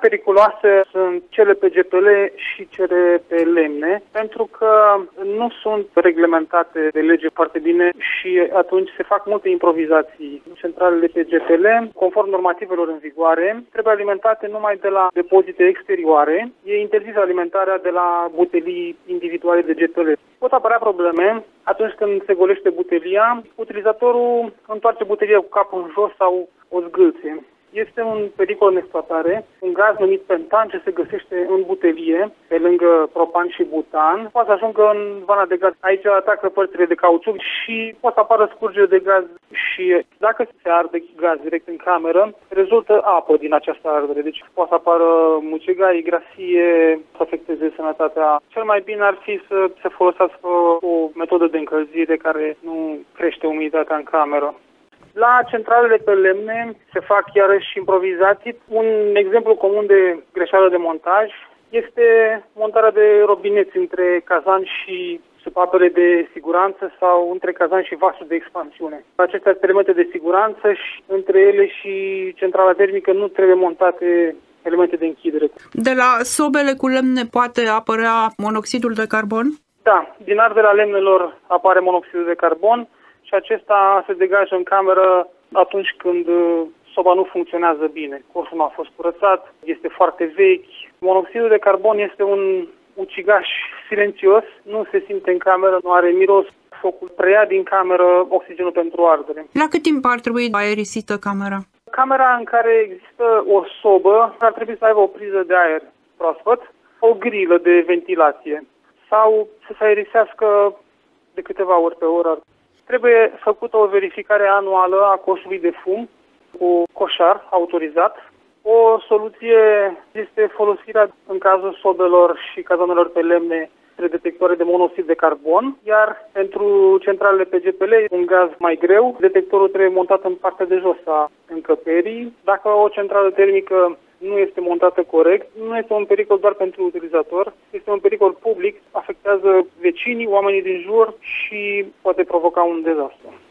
Periculoase sunt cele pe GPL și cele pe lemne, pentru că nu sunt reglementate de lege foarte bine și atunci se fac multe improvizații. Centralele pe GPL, conform normativelor în vigoare, trebuie alimentate numai de la depozite exterioare. E interzisă alimentarea de la butelii individuale de GPL. Pot apărea probleme atunci când se golește butelia. Utilizatorul întoarce butelia cu capul în jos sau o zgâlție. Este un pericol în exploatare, un gaz numit pentan ce se găsește în butelie, pe lângă propan și butan, poate să ajungă în vana de gaz. Aici atacă părțile de cauciuc și poate să apară scurgeri de gaz și dacă se arde gaz direct în cameră, rezultă apă din această ardere. Deci poate să apară mucegai, grasie, să afecteze sănătatea. Cel mai bine ar fi să se folosească o metodă de încălzire care nu crește umiditatea în cameră. La centralele pe lemne se fac iarăși improvizații. Un exemplu comun de greșeală de montaj este montarea de robineți între cazan și supapele de siguranță sau între cazan și vasul de expansiune. Acestea sunt elemente de siguranță și între ele și centrala termică nu trebuie montate elemente de închidere. De la sobele cu lemne poate apărea monoxidul de carbon? Da, din arderea lemnelor apare monoxidul de carbon. Și acesta se degajă în cameră atunci când soba nu funcționează bine. Corsul nu a fost curățat, este foarte vechi. Monoxidul de carbon este un ucigaș silențios, nu se simte în cameră, nu are miros. Focul preia din cameră oxigenul pentru ardere. La cât timp ar trebui aerisită camera? Camera în care există o sobă ar trebui să aibă o priză de aer proaspăt, o grilă de ventilație sau să se aerisească de câteva ori pe oră. Trebuie făcută o verificare anuală a coșului de fum cu coșar autorizat. O soluție este folosirea în cazul sobelor și cazanelor pe lemne de detectoare de monoxid de carbon, iar pentru centralele pe GPL, un gaz mai greu, detectorul trebuie montat în partea de jos a încăperii. Dacă o centrală termică nu este montată corect, nu este un pericol doar pentru utilizator, este un pericol public, afectează vecinii, oamenii din jur și poate provoca un dezastru.